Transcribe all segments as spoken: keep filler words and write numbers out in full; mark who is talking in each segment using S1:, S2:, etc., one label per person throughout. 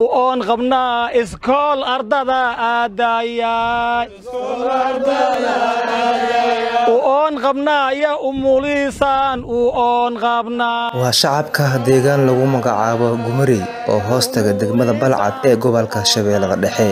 S1: وأن غبنا إسكول أرضنا آدايا وأن غبنا يا أم ليسان وأن غبنا
S2: وشعبka deegaan lagu magacaabo Gumari oo hoostaga degmada Balcad ee gobolka Shabeellaha Dhexe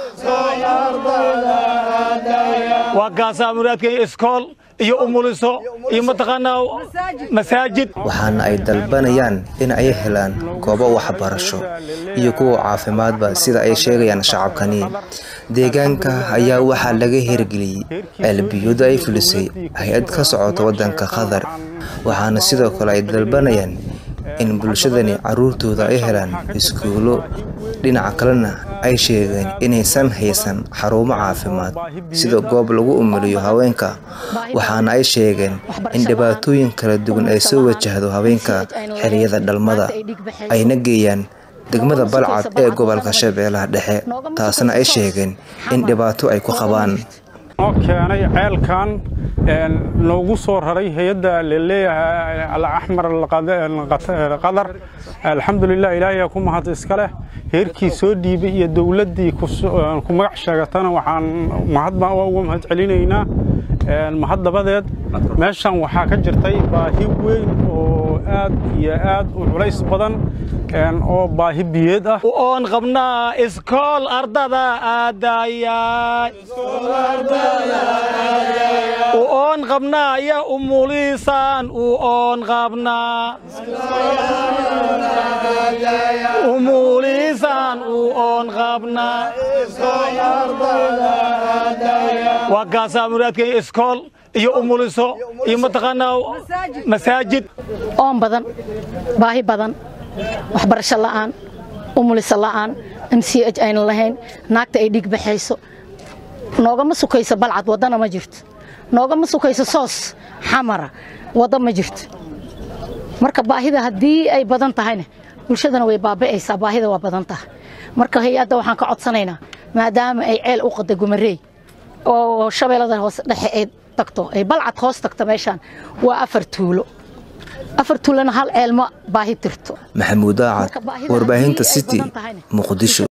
S1: وقاسا مرادكي إسكول iyo umuliso iyo mataqaana masaajid
S2: waxaana ay dalbanayaan in ay helaan goobo waxbarasho iyo kuwa caafimaadba sida ay sheegayaan shacabkani deegaanka ayaa waxa laga hirgeliyay albiyada ay fulisay hay'ad ka socota wadanka Qatar waxaana sidoo kale ay dalbanayaan in bulshadani caruurtooda ay helaan iskuulo dhinaca kalena ay sheegeen inaysan haysan xarumo caafimaad sida goob lagu umuliyo haweenka waxaana ay sheegeen in dhibaatooyin kala duwan ay soo wajahdo haweenka xilliyada dhalmada ayna geeyaan degmada Balcad ee gobolka Shabeellaha Dhexe taasna ay sheegeen in dhibaato ay ku qabaan
S3: keenay ceelkan noogu soo raray hay'adda leeyahay al-ahmar al-qadar alxamdulillah ilaahay ku mahad iska leh heerkii soo dhiibay iyo dawladii ku magac sheegatana waxaan mahad baan ugu mahad celinaynaa mahad dabadeed meeshan waxa ka jirtay baahi weyn oo aad iyo aad u culays badan oo baahi biyeed ah
S1: oo qabna iskool ardada aadaya iskool ardada aadaya oo qabna ya umulisan oo qabna umulisan oo qabna iskool ardada aadaya waqasa muradkay iskool iyo umuliso iyo mataqaana masaajid
S4: oo badan baahi badan waxbarasho la'aan umuliso la'aan M C H ayna lahayn naagta ay dhig baxayso nooga ma sukayso Balcad wadana ma jirto nooga ma sukayso soos xamara wada ma jirto marka baahida hadii ay badan tahayna bulshadana way baabaaysaa baahida waa badan tahay marka hay'adda waxaan ka codsanaynaa maadaama ay ceel u qada Gumarey oo Shabeellaha hoos dhexe ay tagto ay Balcad hoos tagto meeshan waa afar tuulo afar tuulana hal ceelma baahi tirto
S2: Maxamuud Daacad warbaahinta City Muqdisho.